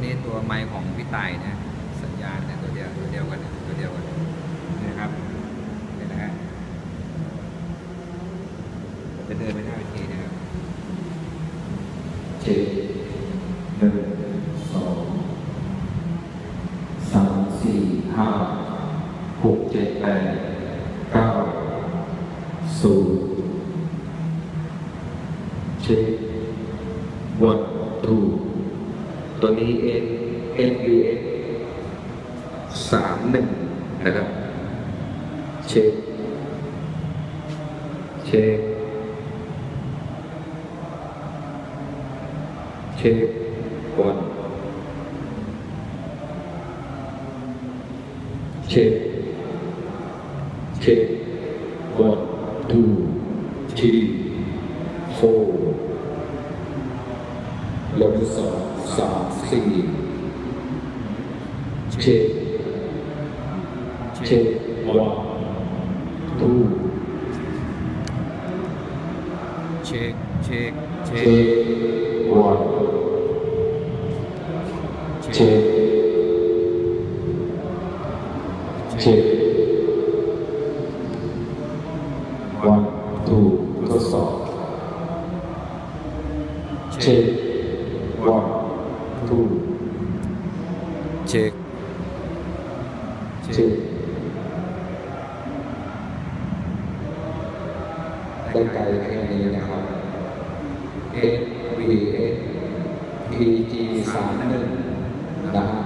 นี้ตัวไมค์ของพี่ต่ายเนี่ยสัญญาณเนี่ยตัวเดียวกันนี่นะครับนี่นะฮะจะเดินไปหน้าเวทีนะครับ 7 1 2 3 4 5 6 7 8 9 0เช็ควันทูตัวนี้ NUX 31นะครับเช็คเช็ควันเช็ควันทูทีโฟแล้วก็2 3 4เช็ควันทูเช็ควันเช็ควันทูทดสอบเช็ควันทูเช็คได้ไกลแค่นี้นะครับ SVS PG 31นะฮะ